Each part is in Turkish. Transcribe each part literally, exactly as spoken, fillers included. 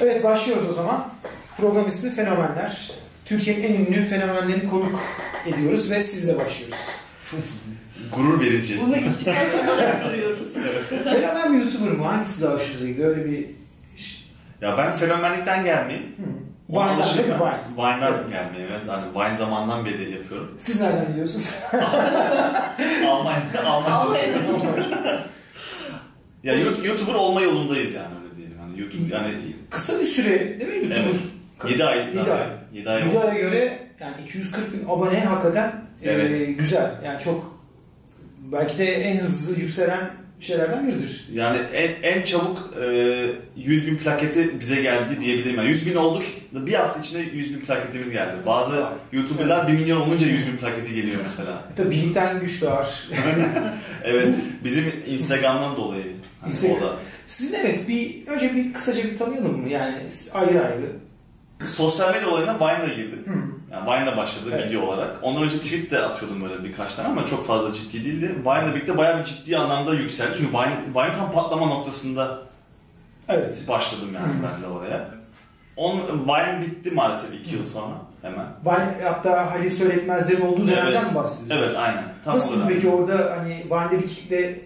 Evet, başlıyoruz o zaman. Program ismi Fenomenler. Türkiye'nin en ünlü fenomenlerini konuk ediyoruz ve sizle başlıyoruz. Gurur verici. Bunu ihtimal olarak duruyoruz. Fenomen mi, YouTuber mı? Hangisi daha hoşunuza gidiyor? Öyle bir... Ya ben fenomenlikten gelmeyeyim. Vine'dan değil mi? Vine. Vine'dan evet. gelmeyeyim. Evet. Hani Vine zamandan beri yapıyorum. Siz nereden biliyorsunuz? Almanya'da, Almanca. Ya YouTuber olma yolundayız yani, öyle diyelim. Hani YouTube yani kısa bir süre değil mi YouTuber? Evet. yedi ay. yedi ay. yedi ay. yedi aya göre yani iki yüz kırk bin abone hakikaten evet. e, güzel. Yani çok belki de en hızlı yükselen şeylerden biridir. Yani en, en çabuk e, yüz bin plaketi bize geldi diyebilirim. Yani yüz bin olduk, bir hafta içinde yüz bin plaketimiz geldi. Bazı YouTuber'lar bir milyon olunca yüz bin plaketi geliyor mesela. Tabii birlikten güç doğar. Evet, bizim Instagram'dan dolayı. Hani Instagram. o da. Sizin evet, bir önce bir kısaca bir tanıyalım mı? Yani ayrı ayrı. Sosyal medya olayına Vine'la girdim. Hı. Yani Vine'la başladı evet. video olarak. Ondan önce tweet de atıyordum böyle birkaç tane ama çok fazla ciddi değildi. Vine'la birlikte bayağı bir ciddi anlamda yükseldi. Çünkü Vine, Vine tam patlama noktasında evet. başladım yani ben de oraya. On, Vine bitti maalesef iki yıl sonra hemen. Vine hatta Halil Söyletmezler'in olduğu dönemden evet. mi bahsediyorsunuz? Evet, aynen. Tam nasıl oradan. Peki orada hani Vine'de bir kitle...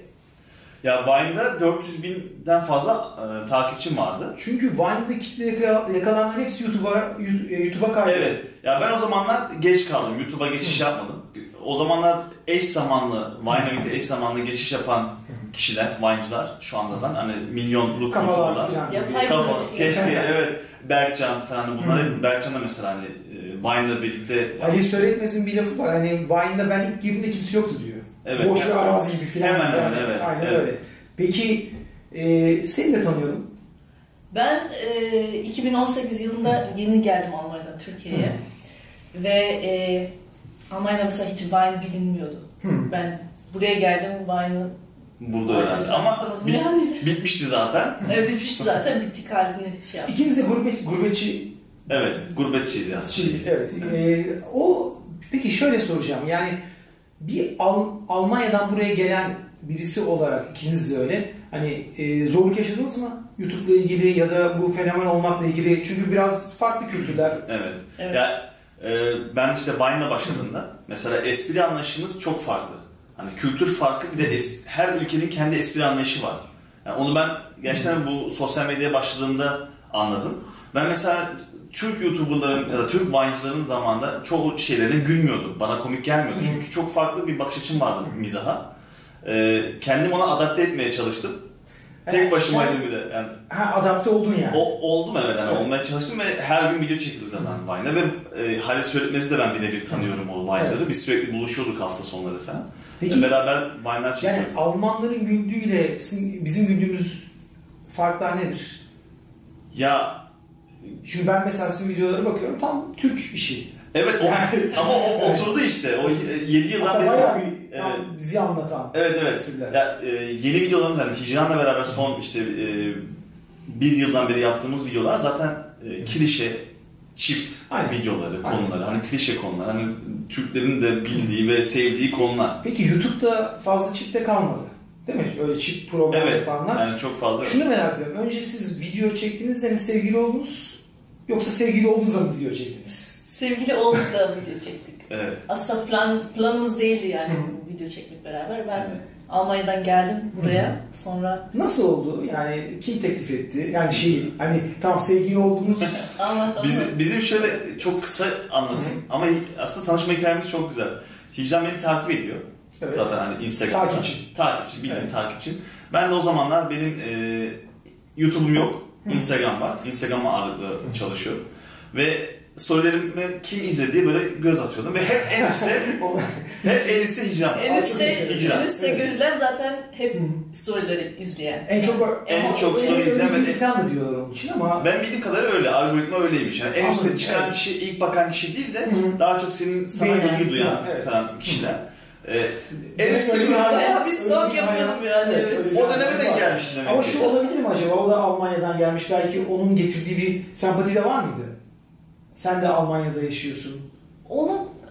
Ya Vine'da dört yüz binden fazla e, takipçim vardı. Çünkü Vine'da kitle yakalananların hepsi YouTube'a YouTube'a kaydı. Evet. Ya ben o zamanlar geç kaldım. YouTube'a geçiş yapmadım. O zamanlar eş zamanlı, Vine'la birlikte eş zamanlı geçiş yapan kişiler, Vine'cılar şu anda zaten hani milyonluk YouTuber'lar. Kafa, keşke evet. Berkcan falan, bunlar hep Berkcan da mesela hani Vine'la birlikte... Ali Söyletmez'in bir lafı var, hani Vine'da ben ilk girdiğimde kimse yoktu diyor. Evet. Boş bir arazi gibi filan. Hemen hemen evet. Aynen evet. öyle. Peki e, seni de tanıyalım. Ben e, iki bin on sekiz yılında yeni geldim Almanya'dan Türkiye'ye. Ve e, Almanya'da mesela hiç Vine bilinmiyordu. Hı. Ben buraya geldim, Vine'ı burada öğrendim ama bit, yani. bitmişti zaten. Evet, bitmişti zaten, bittik halini şey yaptım. İkiniz de gurbet, gurbetçi. Evet, gurbetçiydi aslında. Evet. E, o peki şöyle soracağım, yani bir Al, Almanya'dan buraya gelen birisi olarak ikiniz de öyle. Hani e, zorluk yaşadınız mı YouTube'la ilgili ya da bu fenomen olmakla ilgili? Çünkü biraz farklı kültürler. Evet. evet. Ya e, ben işte Vine'la başladığımda mesela espri anlayışımız çok farklı. Hani kültür farkı, bir de es, her ülkenin kendi espri anlayışı var. Yani onu ben gerçekten bu sosyal medyaya başladığımda anladım. Ben mesela Türk YouTuber'ların ya da Türk Vine'cıların zamanında çoğu şeylerine gülmüyordum. Bana komik gelmiyordu. Çünkü çok farklı bir bakış açım vardı mizaha. Ee, kendim ona adapte etmeye çalıştım. Tek evet, başımaydım sen, bir de. Yani, ha, adapte oldun yani. O, oldum evet. Yani evet. Olmaya çalıştım ve her gün video çekiyorduk zaten Vine'da ve e, Halil Söyletmez'i de ben birebir tanıyorum o Vine'ları. Evet. Biz sürekli buluşuyorduk hafta sonları falan. Peki, beraber Vine'lar çekiyorduk. Yani Almanların güldüğüyle bizim güldüğümüz farklar nedir? Ya çünkü ben mesela sizin videolara bakıyorum, tam Türk işi. Evet o, yani, ama o oturdu işte. O yedi yıldan beri. Bayağı bir tam evet. bizi anlatan. Evet evet. Ya, e, yeni videolarımız yani Hicran'la beraber son işte e, bir yıldan beri yaptığımız videolar zaten e, klişe çift Aynen. videoları, konuları. Aynen. Hani klişe konular. Hani Türklerin de bildiği ve sevdiği konular. Peki YouTube'da fazla çifte kalmadı. Değil mi? Öyle çift program evet, yapanlar. Evet. Yani çok fazla. Şunu merak ediyorum. Önce siz video çektiğinizde mi sevgili oldunuz? Yoksa sevgili olduğunuzda mı video çektiniz? Sevgili olduk da video çektik. Evet. Aslında plan planımız değildi yani bu video çekmek beraber. Ben evet. Almanya'dan geldim buraya. Hı. Sonra nasıl oldu? Yani kim teklif etti? Yani şey hani tam sevgili olduğunuz. Bizim, bizim şöyle çok kısa anlatayım. Hı. Ama aslında tanışma hikayemiz çok güzel. Hicran beni takip ediyor. Evet. Zaten hani Instagram'da. Takipçi. Takipçi, bildiğin evet. takipçi. Ben de o zamanlar benim e, YouTube'um yok. Hı. Instagram var. Instagram'a ağırlıklı çalışıyorum. Ve storylerimi kim izlediği böyle göz atıyordum ve hep en üstte hep en üstte Hicran. En üstte, Hicran. En üstte görülen zaten hep storyleri izleyen. En çok en, en çok story izleyen ve falan da diyorlar onun için ama ben bildiğim kadarıyla öyle, algoritma öyleymiş. Yani en üstte çıkan evet. kişi, ilk bakan kişi değil de Hı-hı. daha çok senin sana ilgi duyan evet. falan kişiler. Ee, en üstte bir bayağı bir stalk yapıyordum yani. Evet. O döneme denk gelmişti demek. Ama şu olabilir mi acaba? O da Almanya'dan gelmiş. Belki onun getirdiği bir sempati de var mıydı? Sen de Almanya'da yaşıyorsun. Onun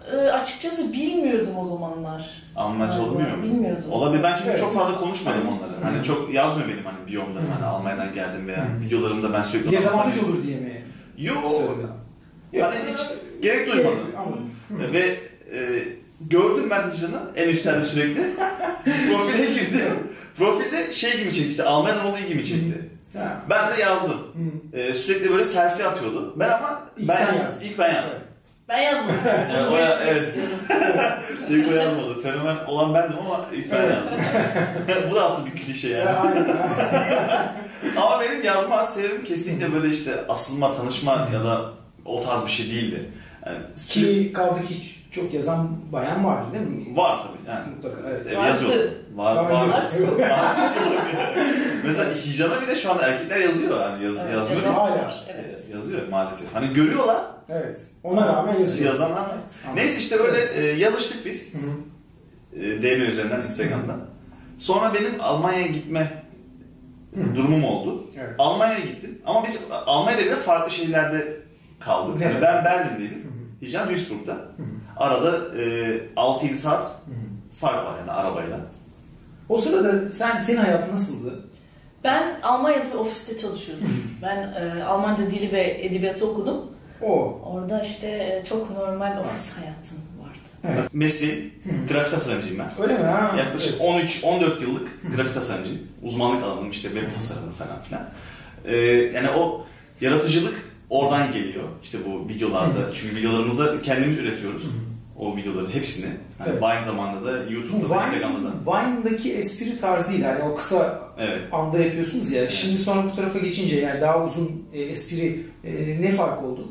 e, açıkçası bilmiyordum o zamanlar. Almanca olmuyor mu? Bilmiyordum. Olabilir. Ben çünkü Evet. çok fazla konuşmadım onları. Hani çok yazmıyor benim hani biyomda hani Almanya'dan geldim veya videolarımda ben sürekli... Dezavantaj olur diye mi? Yok. Söyledim. Yani hiç gerek duymadım. Anladım. Ve e, gördüm ben Hicran'ı en üstlerde sürekli. Profile girdim. Profilde şey gibi çekti, işte Almanya'dan olayı gibi çekti. Ha. Ben de yazdım. Ee, sürekli böyle selfie atıyordu. Ben ama İlk ben sen yazdın. ilk ben yazdım. Ben yazmadım. Yani o Bunu ya- belirtmek evet. istiyorum. İlk o yazmadı. Fenomen olan bendim ama ilk ben yazdım. Bu da aslında bir klişe yani. Ama benim yazma sebebim kesinlikle böyle işte asılma, tanışma ya da o tarz bir şey değildi. Yani Ki kaldı ki çok yazan bayan var değil mi? var tabii yani. Mutlaka evet. E, Vardı. yazıyor. Var, var. Vardı. var. Artık mesela Hicran'a bile şu anda erkekler yazıyor hani yaz, Evet, yazmıyor. yazan Hala. var, evet. E, Yazıyor maalesef. Hani görüyorlar. Evet. Ona rağmen yazıyor. Yazanlar. Evet. Neyse işte öyle e, yazıştık biz. Hı hı. E, D M üzerinden Instagram'dan. Sonra benim Almanya'ya gitme durumum oldu. Evet. Almanya'ya gittim. Ama biz Almanya'da bile farklı şehirlerde kaldık. Yani Evet. ben Berlin'deydim. Hicran Duisburg'da. Arada e, altı yedi saat fark var yani arabayla. O sırada sen senin hayatın nasıldı? Ben Almanya'da bir ofiste çalışıyordum. Ben e, Almanca dili ve edebiyatı okudum. O. Orada işte e, çok normal ofis hayatım vardı. Mesleğim grafik tasarımcıyım ben. Öyle mi? Ha? Yaklaşık Evet. on üç on dört yıllık grafik tasarımcıyım. Uzmanlık alanım işte web tasarımı falan filan. Ee, yani o yaratıcılık oradan geliyor. İşte bu videolarda. Çünkü videolarımızda kendimiz üretiyoruz. O videoların hepsini. Yani Evet. Vine zamanında da YouTube'da da Instagram'da da. Vine'daki espri tarzıyla yani o kısa Evet. anda yapıyorsunuz ya. Şimdi sonra bu tarafa geçince yani daha uzun e, espri e, ne fark oldu?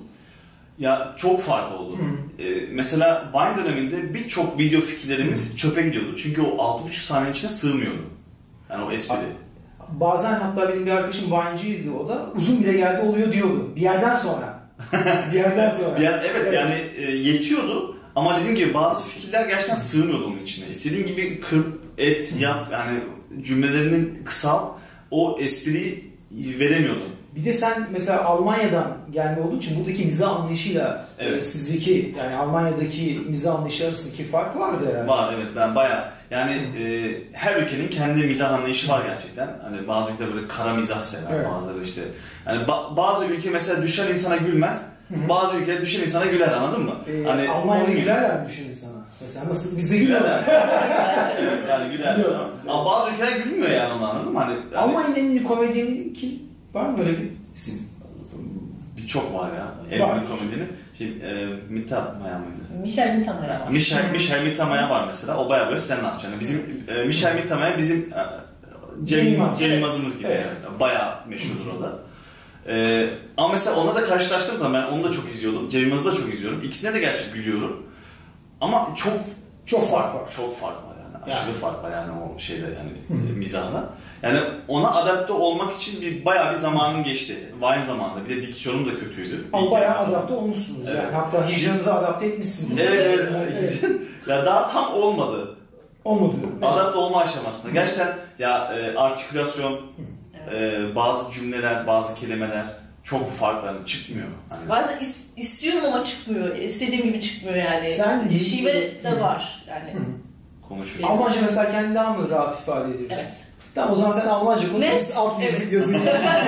Ya çok fark oldu. Ee, mesela Vine döneminde birçok video fikirlerimiz çöpe gidiyordu. Çünkü o altı buçuk saniye içine sığmıyordu. Yani o espri. Bazen hatta benim bir arkadaşım Vine'ciydi o da uzun bile geldi oluyor diyordu. Bir yerden sonra. bir yerden sonra. Yani, evet, evet yani e, yetiyordu ama dediğim gibi bazı fikirler gerçekten sığmıyordu onun içine. İstediğin gibi kırp, et, yap yani cümlelerinin kısalt o espriyi veremiyordun. Bir de sen mesela Almanya'dan gelme olduğu için buradaki mizah anlayışıyla Evet. e, sizdeki yani Almanya'daki mizah anlayışı arasındaki fark vardı herhalde. Var evet ben bayağı yani e, her ülkenin kendi mizah anlayışı var gerçekten. Hani bazı ülkeler böyle kara mizah sever, Evet. bazıları işte. Yani ba- bazı ülke mesela düşen insana gülmez. Bazı ülkeler düşen insana güler anladın mı? Ee, hani Almanya'da onun gibi. gülerler mi düşünün sana? Mesela nasıl? Bizde gülüyorlar. Yani güler. Gülüyorlar. Ama bazı ülkeler gülmüyor yani ona anladın mı? Hani, yani Almanya'nın en ünlü komedyeni kim? Var mı böyle bir isim? birçok var ya. En Var. ünlü komedinin. Şey, e, Mittermeier mıydı? Michel Mittermeier var. Michel, Michel Mittermeier var mesela. O bayağı böyle stand-up. Yani bizim e, Michel Mittermeier bizim e, Cem Cem Yılmaz. Cem Yılmaz'ımız gibi Evet. yani. Bayağı meşhurdur o da. E, ama mesela onunla da karşılaştığım zaman ben onu da çok izliyordum. Cem Yılmaz'ı da çok izliyorum. İkisine de gerçi gülüyorum. Ama çok Çok fark var. Çok fark var yani. Aşırı Yani. fark var yani o şeyde yani e, mizahla. Yani ona adapte olmak için bir bayağı bir zamanım geçti. Vine zamanında. Bir de diksiyonum da kötüydü. Ama İlk bayağı yaptığım adapte zaman. olmuşsunuz Evet. yani. Hatta hijyanı da adapte etmişsiniz. Evet evet. Evet. ya daha tam olmadı. Olmadı. Adapte olma aşamasında. Gerçekten ya e, artikülasyon, Evet. e, bazı cümleler, bazı kelimeler çok farklı yani çıkmıyor. Hani, Bazen is- istiyorum ama çıkmıyor. İstediğim gibi çıkmıyor yani. Sen- Şive de var yani. konuşuyor. Almanca mesela kendini daha mı rahat ifade ediyorsun? Evet. Tamam o zaman sen Almanca konuş, Ne? biz alt yazı Evet. yazıyı.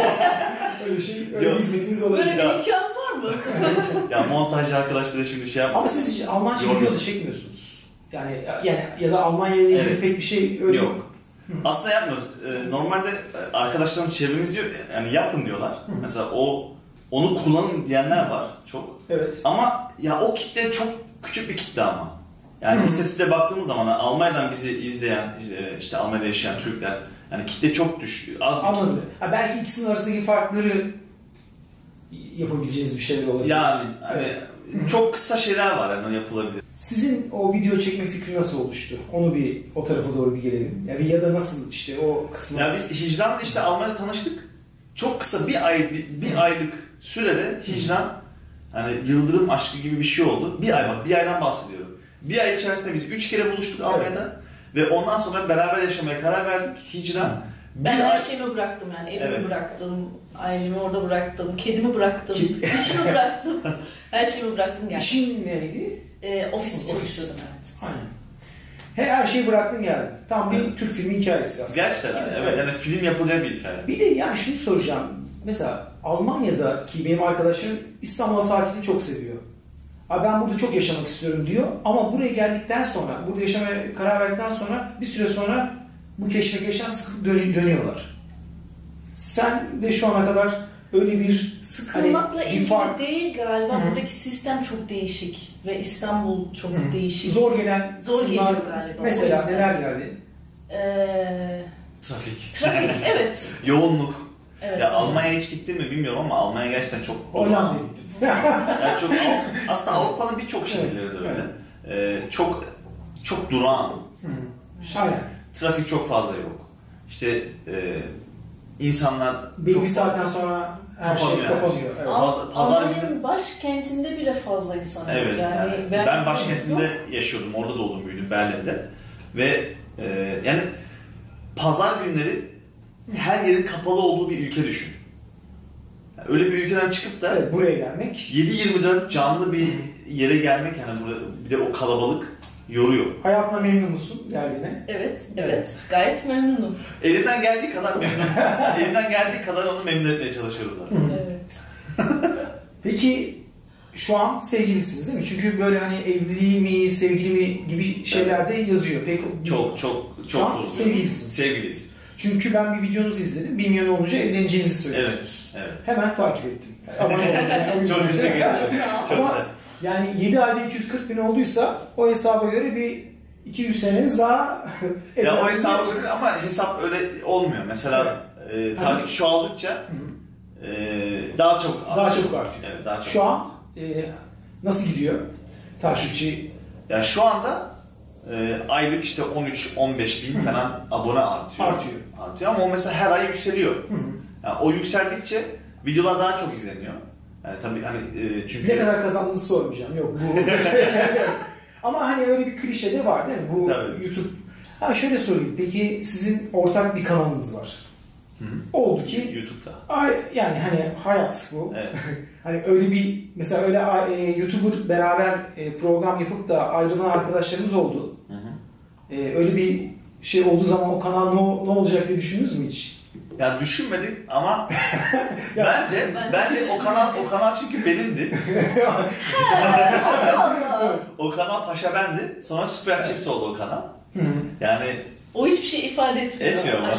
öyle bir şey, öyle Yok. bir hizmetimiz olabilir. Böyle bir Ya. imkanınız var mı? ya montajcı arkadaşlara şimdi şey yapma. Ama siz hiç Almanca Yok, video da yok. çekmiyorsunuz. Yani yani ya da Almanya ile ilgili Evet. pek bir şey öyle Yok. Aslında yapmıyoruz. Ee, normalde e, arkadaşlarımız çevremiz diyor yani yapın diyorlar. Mesela o onu kullanın diyenler var çok. Evet. Ama ya o kitle çok küçük bir kitle ama. Yani istatistiğe baktığımız zaman Almanya'dan bizi izleyen e, işte Almanya'da yaşayan Türkler yani kitle çok düş az bir kitle. Anladım. Ha, belki ikisinin arasındaki farkları yapabileceğiniz bir şeyler olabilir. Yani hani Evet. çok kısa şeyler var yani yapılabilir. Sizin o video çekme fikri nasıl oluştu? Onu bir o tarafa doğru bir gelelim. Yani ya da nasıl işte o kısmı. Ya biz Hicran'la işte Almanya'da tanıştık. Çok kısa bir ay bir, bir aylık sürede Hicran hani yıldırım aşkı gibi bir şey oldu. Bir ay bak bir aydan bahsediyorum. Bir ay içerisinde biz üç kere buluştuk Almanya'da ve ondan sonra beraber yaşamaya karar verdik. Hicran Ben bir her ay- şeyimi bıraktım yani. Evimi Evet. bıraktım, ailemi orada bıraktım, kedimi bıraktım, Ki- işimi bıraktım. Her şeyimi bıraktım yani. İşin neydi? e, ofiste çalışıyordum. Evet. Aynen. He, her şeyi bıraktın geldin. Tam bir evet. Türk filmi hikayesi aslında. Gerçekten evet. evet. Yani film yapılacak bir hikaye. Bir de yani şunu soracağım. Mesela Almanya'daki benim arkadaşlarım İstanbul'a tatilini çok seviyor. Abi ben burada çok yaşamak istiyorum diyor. Ama buraya geldikten sonra, burada yaşamaya karar verdikten sonra bir süre sonra bu keşmekeşten sıkıp dön- dönüyorlar. Sen de şu ana kadar öyle bir sıkılmakla hani, ilgili fark... değil galiba. Hı-hı. Buradaki sistem çok değişik ve İstanbul çok Hı-hı. değişik. Zor gelen zor geliyor galiba. Mesela neler geldi? Ee, trafik. Trafik evet. Yoğunluk. Evet, ya Almanya'ya hiç gittin mi bilmiyorum ama Almanya gerçekten çok Hollanda'ya gittim. yani çok aslında Avrupa'nın birçok şehirleri de öyle. Evet. Ee, çok çok durağan. Aynen. Trafik çok fazla yok. İşte e, insanlar bir saatten sonra her kapanıyor. şey kapanıyor. Evet. Al, pazar Almanya'nın başkentinde bile fazla insan var. Evet. Yani yani ben, ben başkentinde yok. yaşıyordum. Orada doğdum, büyüdüm, Berlin'de. Ve e, yani pazar günleri her yerin kapalı olduğu bir ülke düşün. Yani öyle bir ülkeden çıkıp da evet, buraya gelmek yedi yirmi dört canlı bir yere gelmek, yani burada bir de o kalabalık yoruyor. Hayatına memnun musun geldiğine? Evet, evet. Gayet memnunum. Elimden geldiği kadar memnunum. Elimden geldiği kadar onu memnun etmeye çalışıyorum da. Evet. Peki şu an sevgilisiniz değil mi? Çünkü böyle hani evli mi, sevgili mi gibi şeylerde evet. yazıyor. Peki, çok çok çok soru. Sevgilisiniz. Sevgiliyiz. Çünkü ben bir videonuzu izledim. Bir milyon olunca evleneceğinizi söylüyorsunuz. Evet, evet. Hemen takip ettim. Yani, çok teşekkür ederim. Çok sağ ol. Yani yedi ayda iki yüz kırk bin olduysa o hesaba göre bir iki yüz seneniz daha... ya o hesaba göre ama hesap öyle olmuyor. Mesela evet. e, takip çoğaldıkça e, daha çok daha artıyor. çok artıyor. Evet, daha çok Şu an e, nasıl gidiyor takipçi? Yani şu anda e, aylık işte on üç on beş bin falan abone artıyor. Artıyor. Artıyor ama o mesela her ay yükseliyor. Yani o yükseldikçe videolar daha çok izleniyor. Yani tabii hani e, çünkü... Ne kadar kazandığınızı sormayacağım. Yok bu... Ama hani öyle bir klişe de var değil mi? Bu tabii. YouTube... Ha şöyle sorayım. Peki sizin ortak bir kanalınız var. Hı-hı. Oldu ki... YouTube'da. Ay, yani hani hayat bu. Evet. Hani öyle bir... Mesela öyle e, YouTuber beraber e, program yapıp da ayrılan arkadaşlarımız oldu. E, öyle bir şey olduğu zaman o kanal ne, ne olacak diye düşündünüz mü hiç? Yani düşünmedik ama bence bence o kanal o kanal çünkü benimdi. O kanal Paşa bendi. Sonra Süper Çift oldu o kanal. Yani o hiçbir şey ifade etmiyor. Etmiyor mu?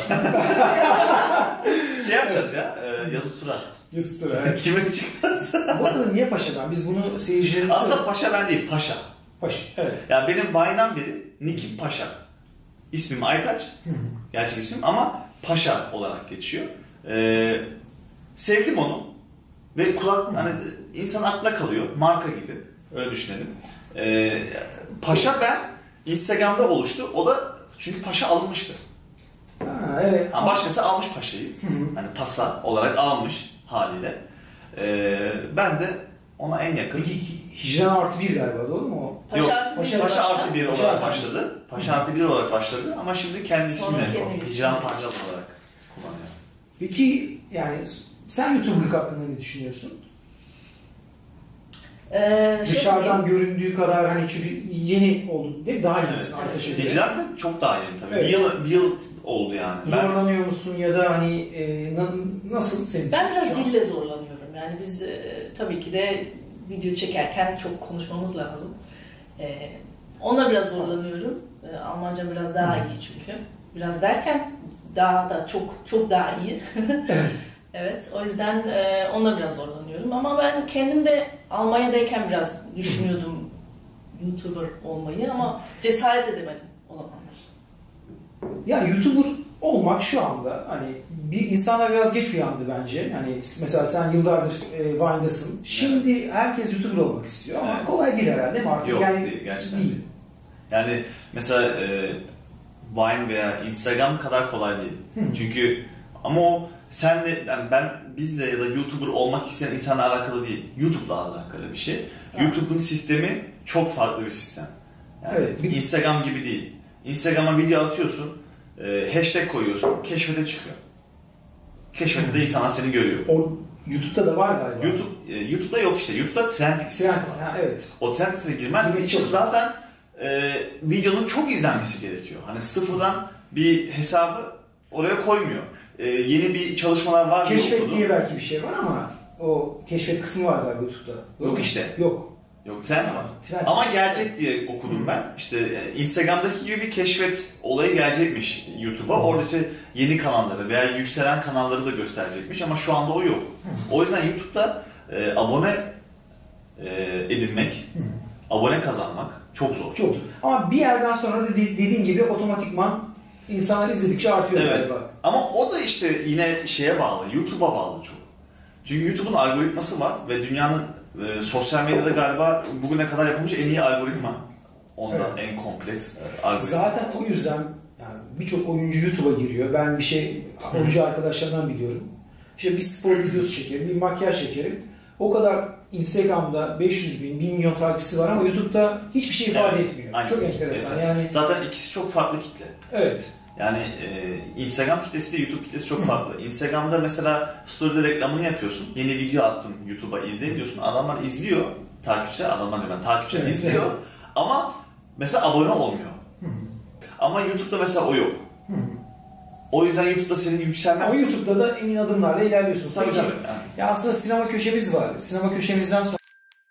Şey yapacağız ya, yazı tura. Yazı tura. Evet. Kime çıkarsa. Bu arada niye Paşa ben? Biz bunu seyircilerimize... Aslında Paşa ben değil, Paşa. Paşa, evet. Yani benim Vine'dan beri nickim Paşa. İsmim Aytaç. Gerçek ismim ama Paşa olarak geçiyor. Ee, sevdim onu ve kulak hani insan aklına kalıyor, marka gibi öyle düşünelim. Ee, Paşa ben Instagram'da oluştu. O da çünkü Paşa alınmıştı. Ha, evet. Ama başkası almış Paşa'yı. Hani Pasa olarak almış haliyle. Ee, ben de ona en yakın. Peki Hicran artı bir galiba doğru mu o? Paşa Yok, artı Paşa, Paşa artı bir olarak başladı. Paşa artı bir olarak başladı ama şimdi kendi ismiyle Hicran Pargal olarak kullanıyor. Peki yani sen YouTube'luk hakkında ne düşünüyorsun? Ee, Dışarıdan şey göründüğü kadar hani çünkü yeni oldu değil mi? Daha yenisin evet. Hicran da çok daha yeni tabii. Evet. Bir yıl, bir yıl oldu yani. Zorlanıyor ben... musun ya da hani e, nasıl senin Ben biraz dille zorlanıyorum. Yani biz e, tabii ki de video çekerken çok konuşmamız lazım. E, ona biraz zorlanıyorum. E, Almanca biraz daha iyi çünkü. Biraz derken daha da çok çok daha iyi. Evet, o yüzden e, ona biraz zorlanıyorum. Ama ben kendim de Almanya'dayken biraz düşünüyordum YouTuber olmayı ama cesaret edemedim o zamanlar. Ya YouTuber olmak şu anda hani bir insanlar biraz geç uyandı bence. Hani mesela sen yıllardır e, Vine'dasın. Şimdi evet. herkes YouTuber olmak istiyor ama evet. kolay değil herhalde değil mi artık? Yok yani, değil, gerçekten değil. değil. Yani mesela e, Vine veya Instagram kadar kolay değil. Hı. Çünkü ama o senle yani ben bizle ya da YouTuber olmak isteyen insanla alakalı değil. YouTube'la alakalı bir şey. Evet. YouTube'un sistemi çok farklı bir sistem. Yani evet. Instagram gibi değil. Instagram'a video atıyorsun, e, hashtag koyuyorsun, keşfete çıkıyor. Keşfette de insanlar seni görüyor. O YouTube'da da var galiba. YouTube, e, YouTube'da yok işte. YouTube'da trend listesi Trend, var. ha, evet. O trend listesine girmen Girmek için çok zaten e, videonun çok izlenmesi gerekiyor. Hani sıfırdan bir hesabı oraya koymuyor. E, yeni bir çalışmalar var. Keşfet diye belki bir şey var ama o keşfet kısmı var galiba YouTube'da. Yok, yok işte. Yok. Yok trend var. Trend. Ama gelecek diye okudum ben. İşte Instagram'daki gibi bir keşfet olayı gelecekmiş YouTube'a. Orada işte yeni kanalları veya yükselen kanalları da gösterecekmiş ama şu anda o yok. O yüzden YouTube'da e, abone e, edinmek, abone kazanmak çok zor. Çok zor. Ama bir yerden sonra da dediğin gibi otomatikman insanlar izledikçe artıyor. Evet. Galiba. Ama o da işte yine şeye bağlı, YouTube'a bağlı çok. Çünkü YouTube'un algoritması var ve dünyanın e, sosyal medyada galiba bugüne kadar yapılmış en iyi algoritma. Onda Evet. en kompleks e, algoritma. Zaten o yüzden yani birçok oyuncu YouTube'a giriyor. Ben bir şey oyuncu arkadaşlarımdan biliyorum. İşte bir spor videosu çekerim, bir makyaj çekerim. O kadar Instagram'da beş yüz bin, bir milyon takipçisi var ama YouTube'da hiçbir şey ifade Evet, etmiyor. aynen. Çok enteresan. Evet. Yani Zaten ikisi çok farklı kitle. evet. Yani e, Instagram kitlesi de YouTube kitlesi çok farklı. Instagram'da mesela story'de reklamını yapıyorsun. Yeni video attım YouTube'a izleyin diyorsun. Adamlar izliyor. Takipçiler, adamlar diyor ben takipçiler Evet. izliyor. Ama mesela abone olmuyor. Ama YouTube'da mesela o yok. O yüzden YouTube'da senin yükselmez. Ama YouTube'da da emin adımlarla ilerliyorsun. Tabii Peki, tabii. Yani. ya aslında sinema köşemiz var. Sinema köşemizden sonra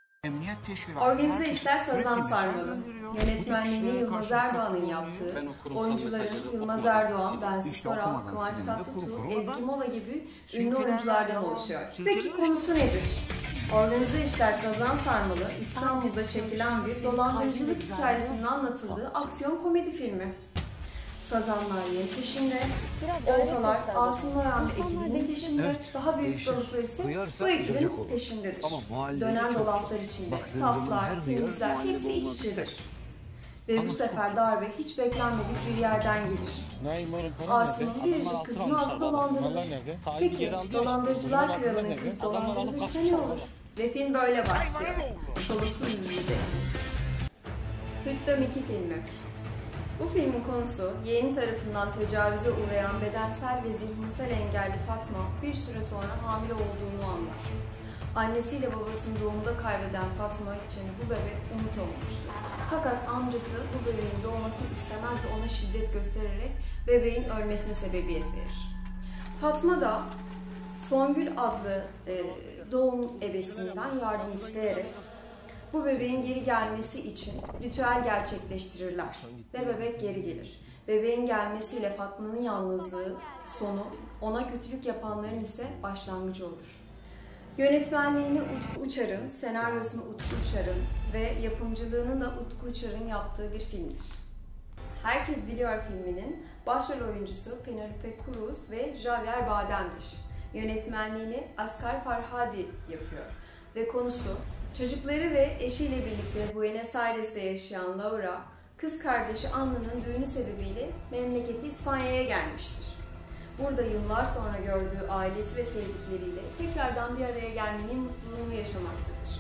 Organize İşler Sazan Sarmalı. Yönetmenliğini Yılmaz Erdoğan'ın yaptığı, oyuncuların Yılmaz Erdoğan, Bensu Soral, Kıvanç Tatlıtuğ, Ezgi Mola gibi ünlü oyunculardan oluşuyor. Peki konusu nedir? Organize İşler Sazan Sarmalı, İstanbul'da çekilen bir dolandırıcılık hikayesinin anlatıldığı aksiyon komedi filmi. Sazanlar yem peşinde, oltalar Asım Noyan ve ekibinin peşinde, evet, daha büyük balıklar ise bu ekibin peşindedir. Dönen dolaplar içinde saflar, temizler hepsi iç içedir. Ve bu sefer darbe hiç beklenmedik bir yerden gelir. Asım'ın biricik kızı Nazlı dolandırılır. Peki dolandırıcılar kralının kızı dolandırılırsa ne olur? Ve film böyle başlıyor. Soluksuz izleyeceksiniz. Hüddam iki filmi. Bu filmin konusu yeğeni tarafından tecavüze uğrayan bedensel ve zihinsel engelli Fatma bir süre sonra hamile olduğunu anlar. Annesiyle babasını doğumda kaybeden Fatma için bu bebek umut olmuştur. Fakat amcası bu bebeğin doğmasını istemez ve ona şiddet göstererek bebeğin ölmesine sebebiyet verir. Fatma da Songül adlı e, doğum ebesinden yardım isteyerek bu bebeğin geri gelmesi için ritüel gerçekleştirirler ve bebek geri gelir. Bebeğin gelmesiyle Fatma'nın yalnızlığı sonu, ona kötülük yapanların ise başlangıcı olur. Yönetmenliğini Utku Uçar'ın, senaryosunu Utku Uçar'ın ve yapımcılığını da Utku Uçar'ın yaptığı bir filmdir. Herkes Biliyor filminin başrol oyuncusu Penelope Cruz ve Javier Bardem'dir. Yönetmenliğini Asghar Farhadi yapıyor ve konusu çocukları ve eşiyle birlikte Buenos Aires'te yaşayan Laura, kız kardeşi Anna'nın düğünü sebebiyle memleketi İspanya'ya gelmiştir. Burada yıllar sonra gördüğü ailesi ve sevdikleriyle tekrardan bir araya gelmenin mutluluğunu yaşamaktadır.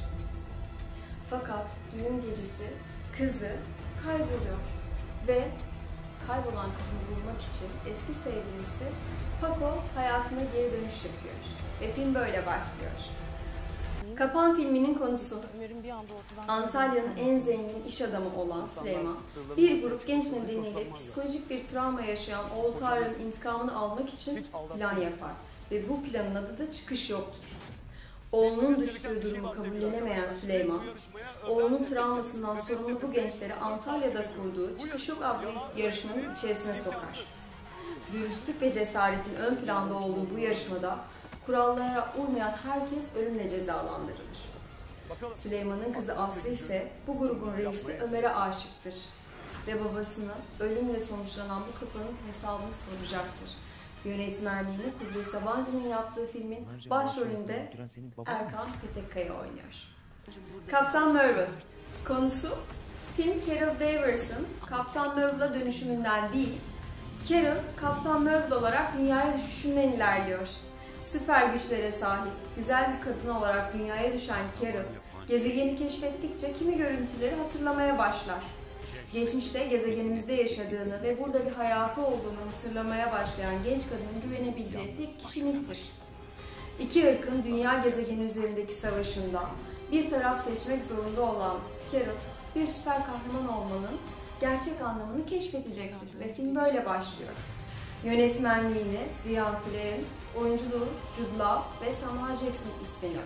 Fakat düğün gecesi kızı kayboluyor ve kaybolan kızını bulmak için eski sevgilisi Paco hayatına geri dönüş yapıyor ve film böyle başlıyor. Kapan filminin konusu, Antalya'nın en zengin iş adamı olan Süleyman, bir grup genç nedeniyle psikolojik bir travma yaşayan Oğul Tarık'ın intikamını almak için plan yapar ve bu planın adı da Çıkış Yoktur. Oğlunun düştüğü durumu kabullenemeyen Süleyman, oğlunun travmasından sorumlu bu gençleri Antalya'da kurduğu Çıkış Yok adlı yarışmanın içerisine sokar. Dürüstlük ve cesaretin ön planda olduğu bu yarışmada kurallara uymayan herkes ölümle cezalandırılır. Süleyman'ın kızı Aslı ise bu grubun reisi Ömer'e aşıktır ve babasını ölümle sonuçlanan bu kapının hesabını soracaktır. Yönetmenliğini Kudret Sabancı'nın yaptığı filmin başrolünde Erkan Petekkaya oynuyor. Kaptan Marvel. Konusu, film Carol Danvers'ın Kaptan Marvel'a dönüşümünden değil, Carol, Kaptan Marvel olarak dünyaya düşüşünden ilerliyor. Süper güçlere sahip, güzel bir kadın olarak dünyaya düşen Carol, gezegeni keşfettikçe kimi görüntüleri hatırlamaya başlar. Geçmişte gezegenimizde yaşadığını ve burada bir hayatı olduğunu hatırlamaya başlayan genç kadının güvenebileceği tek kişi Nick'tir. İki ırkın dünya gezegeni üzerindeki savaşında bir taraf seçmek zorunda olan Carol, bir süper kahraman olmanın gerçek anlamını keşfedecektir ve film böyle başlıyor. Yönetmenliğini Ryan Fleck, oyunculuğu Jude Law ve Samuel Jackson üstleniyor.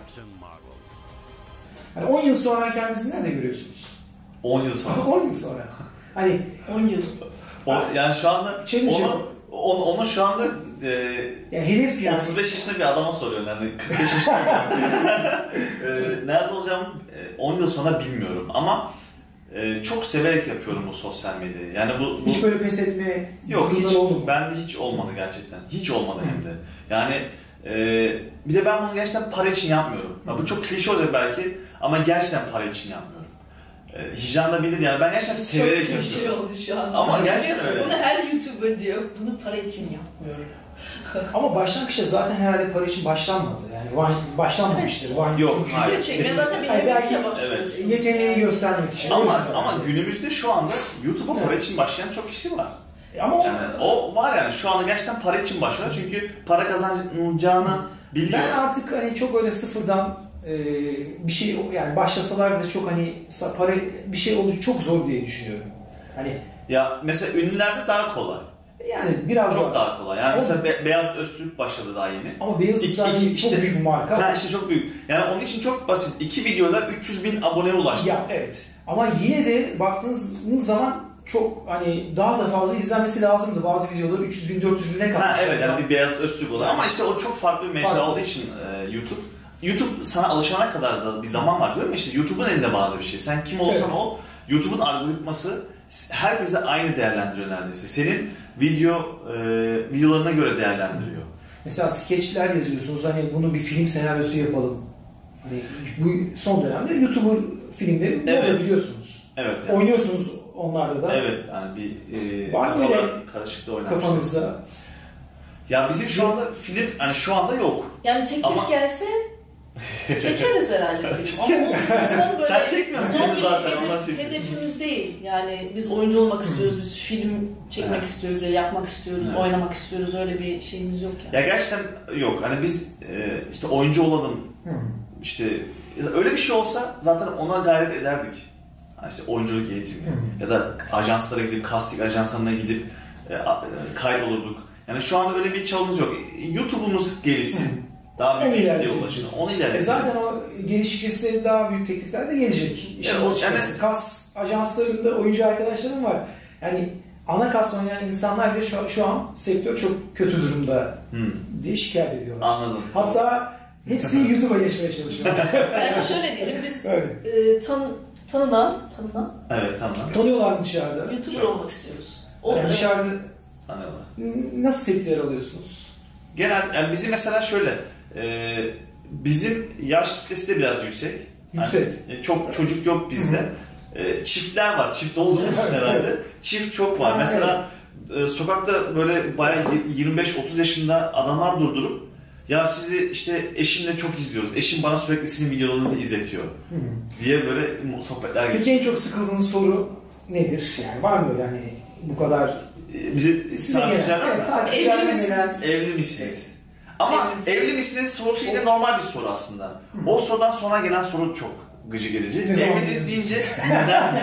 Yani on yıl sonra kendinizi nerede görüyorsunuz? on yıl sonra. on yıl sonra. Hani on yıl. O, yani şu anda onu, onu, onu şu anda e, yani hedef yani. otuz beş yaşında bir adama soruyorum yani kırk beş yaşında e, nerede olacağım on yıl sonra bilmiyorum ama e, çok severek yapıyorum bu sosyal medyayı. Yani bu, bu hiç böyle pes etme yok hiç oldu mu? Bende hiç olmadı gerçekten. Hiç olmadı hem de. Yani e, bir de ben bunu gerçekten para için yapmıyorum. Ya, bu çok klişe olacak belki ama gerçekten para için yapmıyorum. E, Hicran da bilir yani ben gerçekten çok severek yapıyorum. Çok klişe oldu şu an. Ama gerçekten öyle. Bunu her YouTuber diyor. Bunu para için yapmıyorum. Ama başlangıçta zaten herhalde para için başlanmadı. Yani Vine başlanmamıştır. Vine yok, hayır. Çekmeye zaten bir hevesle başlıyorsun. Evet. Yeteneğini göstermek için. Ama ama günümüzde şu anda YouTube'a para evet. için başlayan çok kişi var. Ama o, yani, o var yani şu anda gerçekten para için başlıyor çünkü para kazanacağını biliyor. Ben artık hani çok öyle sıfırdan e, bir şey yani başlasalar da çok hani para bir şey olacak çok zor diye düşünüyorum. Hani ya mesela ünlülerde daha kolay. Yani biraz çok daha, daha kolay. Yani o, mesela Be- Beyazıt Öztürk başladı daha yeni. Ama Beyazıt daha çok işte, büyük bir marka. Ha işte çok büyük. Yani onun için çok basit. İki videoda üç yüz bin aboneye ulaştı. Ya evet. Ama yine de baktığınız zaman çok hani daha da fazla izlenmesi lazımdı. Bazı videoları üç yüz bin dört yüz bine kalmış. Ha evet yani bir Beyazıt Öztürk oldu. Ama işte o çok farklı bir mecra olduğu için e, YouTube. YouTube sana alışana kadar da bir zaman var değil mi? İşte YouTube'un elinde bazı bir şey. Sen kim olursan evet. ol, YouTube'un algoritması herkese aynı değerlendiriyor neredeyse. Senin video e, videolarına göre değerlendiriyor. Mesela skeçler yazıyorsunuz. Hani bunu bir film senaryosu yapalım. Hani bu son dönemde YouTuber filmleri evet. biliyorsunuz. Evet. Yani. Oynuyorsunuz onlarda da. Evet. Yani bir e, var mı öyle karışıkta oynamıştık. kafanızda? Ya bizim şu anda film hani şu anda yok. Yani teklif ama... gelse çekeriz herhalde. Ama son böyle sen çekmiyorsun son zaten. Hedef, hedefimiz değil. Yani biz oyuncu olmak istiyoruz, biz film çekmek evet. istiyoruz, ya yapmak istiyoruz, evet. oynamak istiyoruz. Öyle bir şeyimiz yok yani. Ya gerçekten yok. Hani biz e, işte oyuncu olalım. Hı. İşte öyle bir şey olsa zaten ona gayret ederdik. Yani işte oyunculuk eğitimi Hı. ya da ajanslara gidip casting ajanslarına gidip e, e, kayıt olurduk. Yani şu anda öyle bir çabamız yok. YouTube'umuz gelişsin. Hı. Daha büyük bir ulaşın. Onu ilerleyelim. E zaten o gelişikçesi daha büyük teklifler de gelecek. İşte evet, yani kas ajanslarında oyuncu arkadaşlarım var. Yani ana kas oynayan insanlar bile şu, şu an sektör çok kötü durumda hmm. diye şikayet ediyorlar. Anladım. Hatta hepsi YouTube'a geçmeye çalışıyor. Yani şöyle diyelim biz e, tan, tanınan, tanınan. Evet tanınan. Tanıyorlar mı dışarıda? YouTuber çok. olmak istiyoruz. O, yani evet. Dışarıda tanıyorlar. Nasıl tepkiler alıyorsunuz? Genel yani bizim mesela şöyle e, bizim yaş kitlesi de biraz yüksek. Yüksek. Yani çok çocuk yok bizde. e, çiftler var. Çift olduğumuz için herhalde. Çift çok var. Mesela e, sokakta böyle bayağı yirmi beş otuz yaşında adamlar durdurup ya sizi işte eşimle çok izliyoruz. Eşim bana sürekli sizin videolarınızı izletiyor. diye böyle sohbetler geçiyor. Peki en çok sıkıldığınız soru nedir? Yani var mı öyle hani bu kadar bizi tartışacaklar mı? Evet, evli misiniz? Evli misiniz? Ama evli misiniz, evli misiniz sorusu yine normal bir soru aslında. Hı. O sorudan sonra gelen soru çok gıcık edici. Evli deyince neden?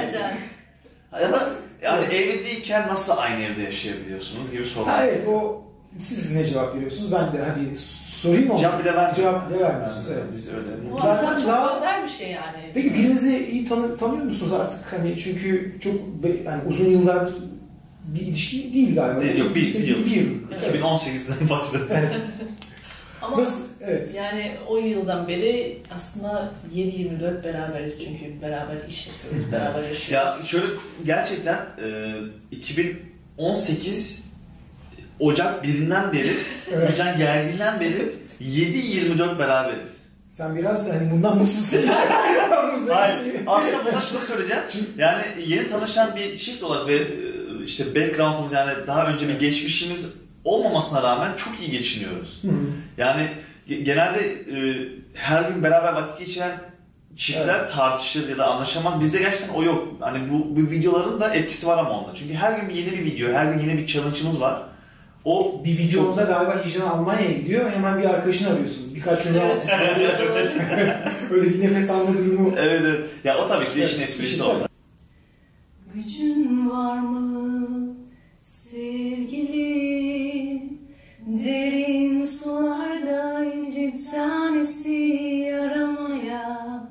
Ya da yani evet. evli değilken nasıl aynı evde yaşayabiliyorsunuz gibi sorular. Ha, evet o siz ne cevap veriyorsunuz? Ben de hadi sorayım onu. Cevap bile ver. Cevap bile vermiyorsunuz. Evet. Biz öyle. Bu aslında çok daha özel bir şey yani. Peki birbirinizi iyi tanı, tanıyor musunuz artık? Hani çünkü çok yani uzun yıllardır bir ilişki değil galiba. Değil, yok bir yıl. yıl. iki bin on sekizden başladı. Ama Nasıl? Evet. Yani o yıldan beri aslında yedi yirmi dört beraberiz çünkü beraber iş yapıyoruz, beraber yaşıyoruz. Ya şöyle gerçekten e, iki bin on sekiz Ocak birinden beri, Hicran geldiğinden beri yedi yirmi dört beraberiz. Sen biraz hani bundan mutsuzsun. Hayır. Aslında buna şunu söyleyeceğim. Yani yeni tanışan bir çift olarak ve işte background'umuz yani daha önce bir geçmişimiz olmamasına rağmen çok iyi geçiniyoruz. Hı hı. Yani genelde e, her gün beraber vakit geçiren çiftler evet. tartışır ya da anlaşamaz. Bizde gerçekten o yok. Hani bu, bu videoların da etkisi var ama onda. Çünkü her gün yeni bir video, her gün yeni bir challenge'ımız var. O bir videomuzda galiba Hicran Almanya'ya gidiyor. Hemen bir arkadaşını arıyorsun. Birkaç öne Evet. Öyle bir nefes alma durumu. Evet evet. Ya o tabii ki de işin esprisi oldu. Gücün var mı sevgili? Derin sularda ince tanesi aramaya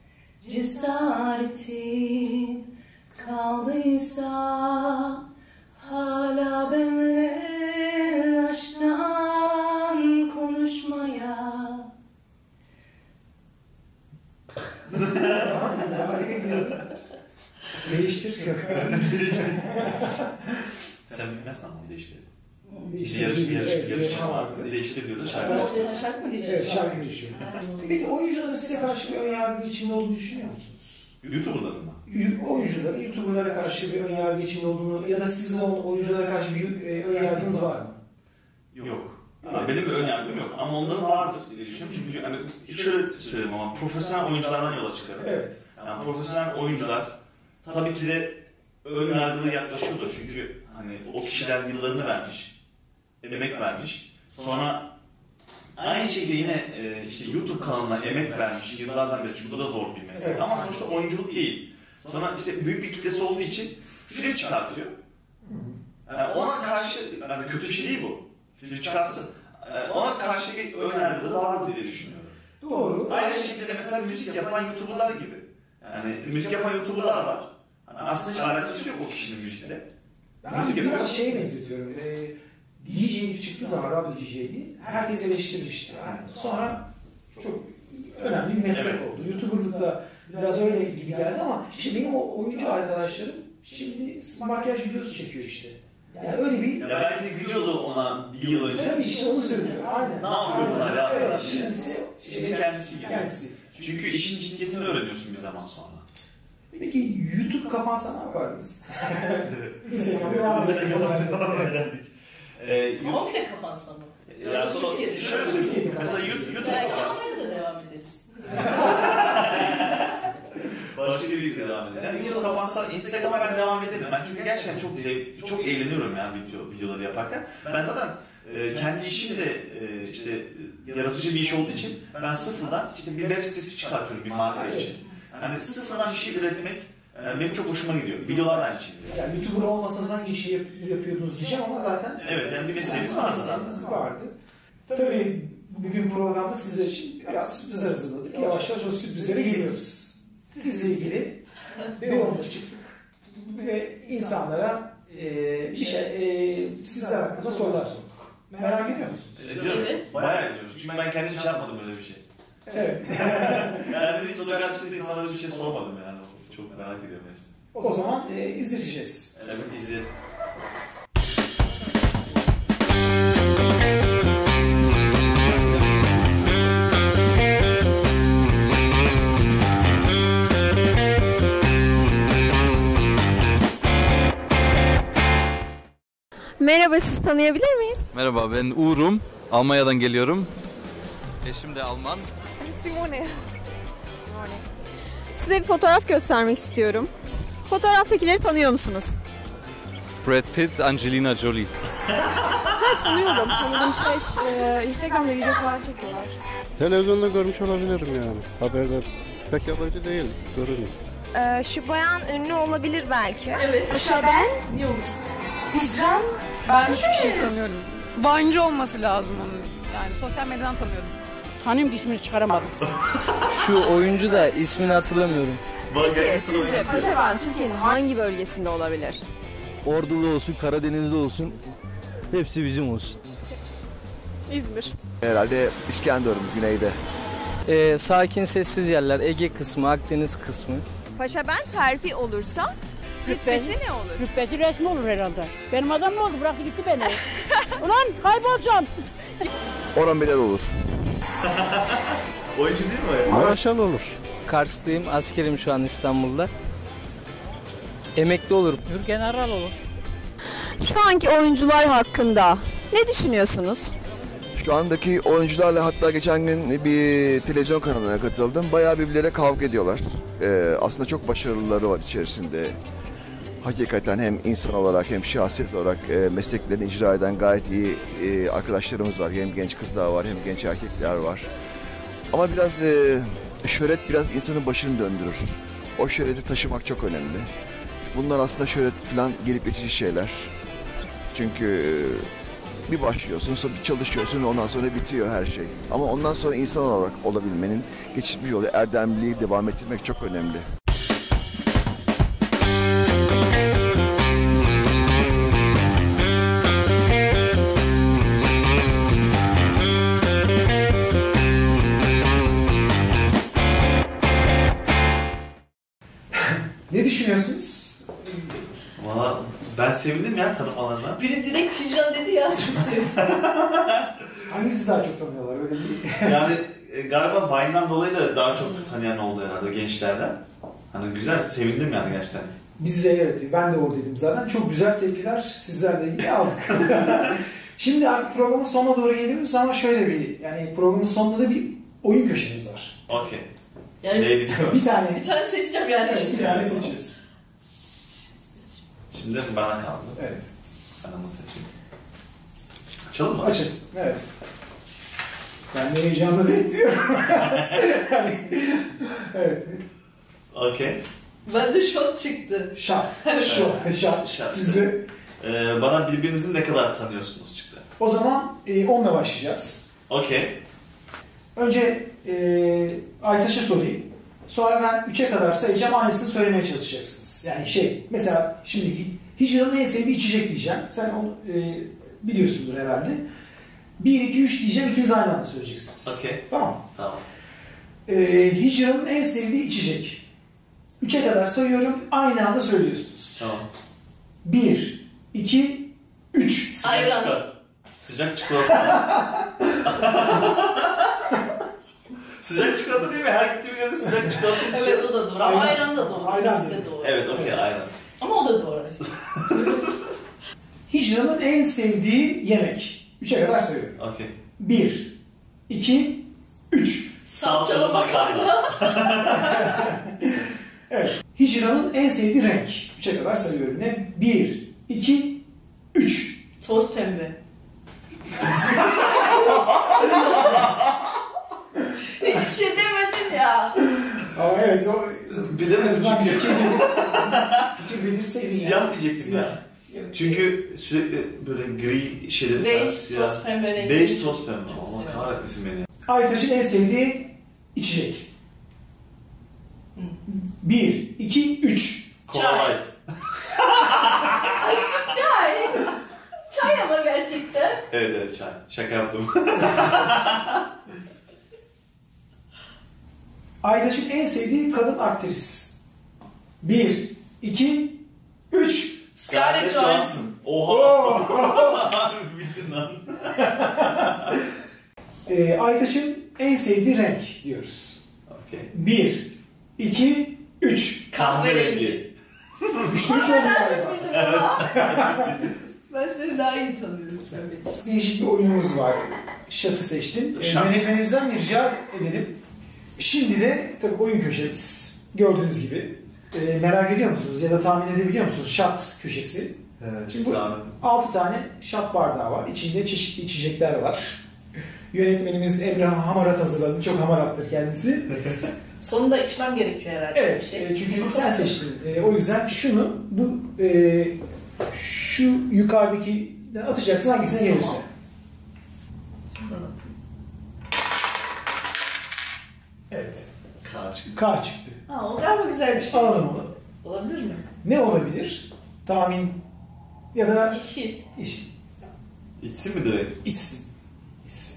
cesaretin kaldıysa hala benimle aşktan konuşmaya. Değiştir. Sen bilmezsin ama onu değiştir. Bir Değiştir. yarış, bir yarış, bir Evet, yarışma vardı. Değiştir diyordu şarkı. Şarkı mı değişiyor? Evet, şarkı değişiyor. Peki oyuncuların size karşı bir önyargı içinde olduğunu düşünüyor musunuz? YouTuber'ların mı? Oyuncuların, YouTuber'lara karşı bir önyargı içinde olduğunu ya da sizin oyunculara karşı bir önyargınız var mı? Yok. Yani benim bir önyargım yok ama onların vardır diye düşünüyorum. Çünkü hani şöyle söyleyeyim ama profesyonel oyunculardan yola çıkarım. Evet. Yani profesyonel oyuncular tabii ki de ön yargılı yaklaşıyordur çünkü hani o kişiler yıllarını vermiş, emek vermiş. Sonra aynı şekilde yine e, işte YouTube kanalına emek vermiş yıllardan beri çünkü bu da zor bir meslek. Evet. Ama sonuçta oyunculuk değil. Sonra işte büyük bir kitlesi olduğu için film çıkartıyor. Yani ona karşı yani kötü bir şey değil bu. Film çıkartsın. Yani ona karşı bir ön yargıları vardır diye düşünüyorum. Doğru. Aynı şekilde mesela müzik yapan YouTuber'lar gibi. Yani müzik yapan YouTuber'lar var. Yani aslında hiç alakası yok o kişinin müzikle. Ben Müzik biraz yapıyor. şeye benzetiyorum. E, D J'lik çıktığı zaman, radyo D J'liği herkes eleştirmişti. Yani sonra çok önemli bir meslek Evet. oldu. YouTuber'lık da biraz öyle gibi geldi ama işte benim o oyuncu arkadaşlarım şimdi makyaj videosu çekiyor işte. Yani öyle bir... Ya belki de gülüyordu ona bir yıl önce. Tabii işte onu söylüyor. Aynen. Ne yapıyor bunlar ya? Evet, şimdisi, Şimdi kendisi gibi. kendisi. Çünkü işin ciddiyetini öğreniyorsun bir zaman sonra. Peki YouTube kapansa ne yapardınız? Instagram'da devam ederdik. Ee, Ama bir de kapansa mı? ya sonra, şöyle söyleyeyim. Mesela YouTube Belki kapan. Almanya'da devam ederiz. Başka bir ülkede devam edeceğiz. Yani YouTube kapansa Instagram'a ben devam ederim. Ben çünkü gerçekten çok zevk, çok eğleniyorum yani video, videoları yaparken. Ben zaten e, kendi işim de e, işte e, yaratıcı bir iş olduğu için ben sıfırdan işte bir web sitesi çıkartıyorum bir marka için. Yani sıfırdan bir şey üretmek yani benim çok hoşuma gidiyor. Videolar da aynı şekilde. Yani YouTuber olmasanız hangi işi yap- yapıyordunuz diyeceğim ama zaten... Evet yani bir mesleğimiz vardı zaten. Vardı. Tabii bugün programda sizler için biraz sürprizler hazırladık. Yavaş yavaş o sürprizlere geliyoruz. Sizle ilgili bir yolda çıktık ve insanlara e, bir şey, e, sizler hakkında sorular sorduk. Merak ediyor musunuz? Ediyorum. Evet. Bayağı ediyorum. Çünkü ben kendim hiç yapmadım öyle bir şey. Evet. Yani hiç sokağa çıkıp insanlara bir şey sormadım yani. Çok merak ediyorum işte. O zaman e, izleteceğiz. Evet izleyelim. Merhaba, sizi tanıyabilir miyiz? Merhaba, ben Uğur'um. Almanya'dan geliyorum. Eşim de Alman. Simone. Simone. Size bir fotoğraf göstermek istiyorum. Fotoğraftakileri tanıyor musunuz? Brad Pitt, Angelina Jolie. Tanıyorum. Tanıdığım şey e, Instagram'da video falan çekiyorlar. Televizyonda görmüş olabilirim yani. Haberde pek yabancı değil, görünüyor. Ee, şu bayan ünlü olabilir belki. Evet. Şaben diyoruz. Hicran. Ben şu kişiyi tanıyorum. Vine'ci olması lazım onun. Yani sosyal medyadan tanıyorum. Tanıyorum ki ismini çıkaramadım. Şu oyuncu da ismini hatırlamıyorum. Peki sizce Paşaban Türkiye'nin hangi bölgesinde olabilir? Ordu'da olsun, Karadeniz'de olsun hepsi bizim olsun. İzmir. Herhalde İskenderun güneyde. Ee, sakin sessiz yerler, Ege kısmı, Akdeniz kısmı. Paşaban terfi olursa rütbesi ne olur? Rütbeti resmi olur herhalde. Benim adam mı oldu? Bıraktı gitti beni. Ulan kaybolacağım. Orhan Bilal olur. Oyuncu değil mi o ya? Maraşal olur. Karslıyım, askerim şu an İstanbul'da. Emekli olurum. General olur. Şu anki oyuncular hakkında ne düşünüyorsunuz? Şu andaki oyuncularla hatta geçen gün bir televizyon kanalına katıldım. Bayağı birbirleriyle kavga ediyorlar. Ee, aslında çok başarılıları var içerisinde. hakikaten hem insan olarak hem şahsiyet olarak e, mesleklerini icra eden gayet iyi e, arkadaşlarımız var. Hem genç kızlar var hem genç erkekler var. Ama biraz e, şöhret biraz insanın başını döndürür. O şöhreti taşımak çok önemli. Bunlar aslında şöhret falan gelip geçici şeyler. Çünkü e, bir başlıyorsun, sonra bir çalışıyorsun ve ondan sonra bitiyor her şey. Ama ondan sonra insan olarak olabilmenin geçici bir yolu, erdemliliği devam ettirmek çok önemli. Ne düşünüyorsunuz? Valla ben sevindim ya tanımalarına. Biri direkt Hicran dedi ya, çok sevindim. Hangisi daha çok tanıyorlar öyle değil? Yani e, galiba Vine'dan dolayı da daha çok tanıyan oldu herhalde gençlerden. Hani güzel, sevindim yani gerçekten. Biz de evet, ben de oradaydım zaten. Çok güzel tepkiler sizlerle ilgili aldık. Şimdi artık programın sonuna doğru geliyoruz ama şöyle bir, yani programın sonunda da bir oyun köşemiz var. Okey. Yani bir tane. Bir tane seçeceğim yani. Evet, bir tane seçiyoruz. Şimdi bana kaldı. Evet. Ben onu seçeyim. Açalım mı? Açın. Evet. Ben de heyecanla bekliyorum. Yani, evet. Okey. Ben de shot çıktı. Shot. Shot. Shot. Shot. Sizi... Ee, bana birbirinizin ne kadar tanıyorsunuz çıktı. O zaman e, onunla başlayacağız. Okey. Önce e, Aytaş'a sorayım. Sonra ben üçe kadar sayacağım. Aynısını söylemeye çalışacaksınız. Yani şey, mesela şimdi Hicran'ın en sevdiği içecek diyeceğim. Sen onu e, biliyorsundur herhalde. bir, iki, üç diyeceğim. İkiniz aynı anda söyleyeceksiniz. Okey. Tamam. Tamam. E, Hicran'ın en sevdiği içecek. üçe kadar sayıyorum. Aynı anda söylüyorsunuz. Tamam. bir, iki, üç. Sıcak Ayran. çikolata. Sıcak çikolata. Sıcak çikolata değil mi? Her gittiğimiz yerde sıcak çikolata içiyor. Evet, o da doğru. Ama Ayran. ayran da doğru. Ayran. İkisi de doğru. Evet, okey, ayran. Ama o da doğru. Hicran'ın en sevdiği yemek. üçe kadar sayıyorum. Okey. bir, iki, üç. Salçalı makarna. Evet. Hicran'ın en sevdiği renk. üçe kadar sayıyorum. Ne? bir, iki, üç. Toz pembe. Hiçbir şey demedin ya. Ama evet o... Bilemedim çünkü. Fikir, fikir belirseydin. Siyah yani. diyecektim Siyah. ya. Çünkü sürekli böyle gri şeyleri Beige, falan, siyah. toz pembe rengi. Beige toz pembe. Çok Allah seviyorum. kahretmesin beni. Aytaç'ın en sevdiği içecek. bir, iki, üç. Cola Light. Aşkım çay. Çay ama gerçekten. Evet evet çay. Şaka yaptım. Aytaç'ın en sevdiği kadın aktris. bir, iki, üç. Scarlett Johansson. Oha. Bildin lan. e, Aytaç'ın en sevdiği renk diyoruz. Okey. bir, iki, üç. Kahverengi. Üçte üç oldu Ben çok galiba. bildim ama. Ben seni daha iyi tanıyorum, sen beni. Değişik bir oyunumuz var. Şat'ı seçtin. E, Şat. Yönetmenimizden bir rica edelim. Şimdi de tabii oyun köşemiz. Gördüğünüz gibi. E, merak ediyor musunuz ya da tahmin edebiliyor musunuz? Şat köşesi. Evet, Şimdi bu tamam. altı tane şat bardağı var. İçinde çeşitli içecekler var. Yönetmenimiz Emre Hamarat hazırladı. Çok hamarattır kendisi. Sonunda içmem gerekiyor herhalde. Evet. Bir şey. e, çünkü sen seçtin. E, o yüzden şunu bu e, şu yukarıdaki atacaksın hangisine gelirse. Tamam. Şundan atayım. Evet. K çıktı. K çıktı. Ha, o galiba güzel bir şey. Alalım onu. Olabilir mi? Ne olabilir? Tahmin ya da Yeşil. iş. İçsin mi direkt? İçsin. İçsin.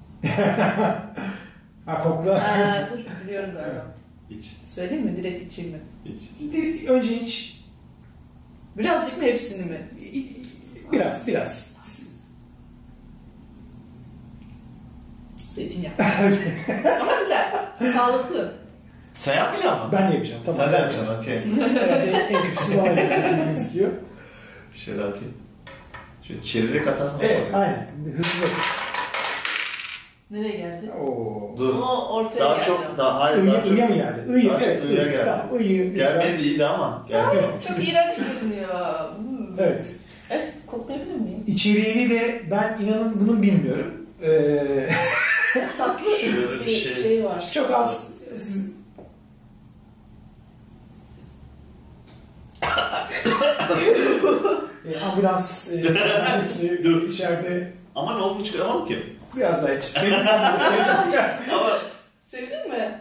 Ha kokla. Aa, dur biliyorum galiba. İç. Söyleyeyim mi? Direkt içeyim mi? İç. Di- Önce iç. Birazcık mı, hepsini mi? Biraz, biraz. Zeytinyağı. Ama güzel. Sağlıklı. Sen yapmayacak mısın? Ben de yapacağım. Tamam. Sen de yapacaksın, okey. Herhalde en kötüsü bana yapacağım istiyor. Şöyle atayım. Şöyle çevirerek atarsan Evet, sonra. aynen. Hızlı. Nereye geldi? Oo. Dur. O ortaya daha geldi. çok daha hayır Iy, daha çok. I'ya mı geldi? I'ya, daha evet, çok I'ya geldi. Tamam, I'yı. Gelmeye de iyiydi ama. Gelmeye. Çok iğrenç görünüyor. Hmm. Evet. Aşk, koklayabilir miyim? İçeriğini de ben inanın bunun bilmiyorum. Ee, Tatlı Şöyle bir bir şey. şey. var. çok az siz... e, ambulans e, hepsi Dur. içeride Ama ne olduğunu çıkaramam ki. biraz daha iç. Sevdim sen de. Sevdim biraz. Ama Sevdin mi?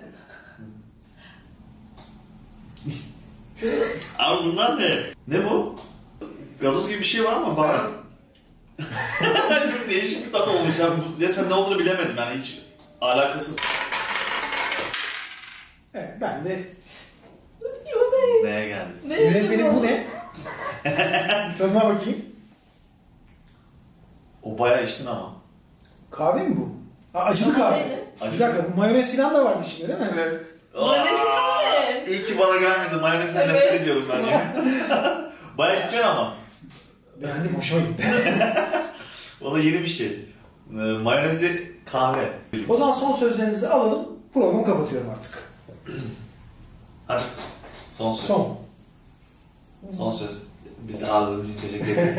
abi bunlar ne? Ne bu? Gazoz gibi bir şey var ama baharat. Çok değişik bir tat olmuş. Yani bu resmen ne olduğunu bilemedim yani hiç alakasız. Evet ben de. Neye geldi? Ne Yönetmenim bu ne? Bir tadına bakayım. O bayağı içtin ama. Kahve mi bu? Aa, acılı kahve. Acı. Bir dakika bu mayonez falan da vardı içinde değil mi? Evet. Mayonezi kahve. İyi ki bana gelmedi. Mayonezden Evet. nefret ediyorum ben ya. Bayağı içeceksin ama. Beğendim, hoşuma gitti. O da yeni bir şey. Ee, mayonezli kahve. O zaman son sözlerinizi alalım. Programı kapatıyorum artık. Hadi. Son söz. Son. Son söz. Bizi ağırladığınız için teşekkür ederiz.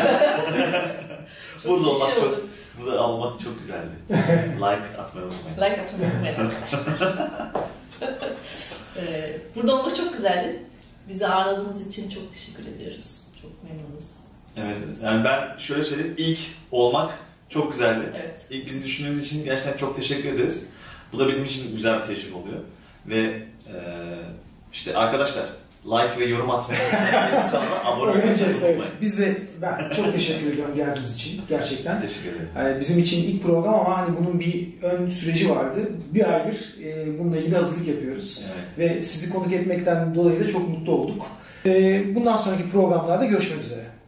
Burada olmak şey çok, oldu. burada olmak çok güzeldi. Like atmayı unutmayın. Like atmayı unutmayın arkadaşlar. ee, burada olmak çok güzeldi. Bizi ağırladığınız için çok teşekkür ediyoruz. Çok memnunuz. Evet. Yani ben şöyle söyleyeyim. İlk olmak çok güzeldi. Evet. İlk bizi düşündüğünüz için gerçekten çok teşekkür ederiz. Bu da bizim için güzel bir tecrübe oluyor. Ve e, işte arkadaşlar like ve yorum atmayı unutmayın. Kanala abone olmayı unutmayın. Biz de ben çok teşekkür ediyorum geldiğiniz için gerçekten. Teşekkür ederim. Yani bizim için ilk program ama hani bunun bir ön süreci vardı. Bir aydır e, bununla ilgili hazırlık yapıyoruz. Evet. Ve sizi konuk etmekten dolayı da çok mutlu olduk. E, bundan sonraki programlarda görüşmek üzere.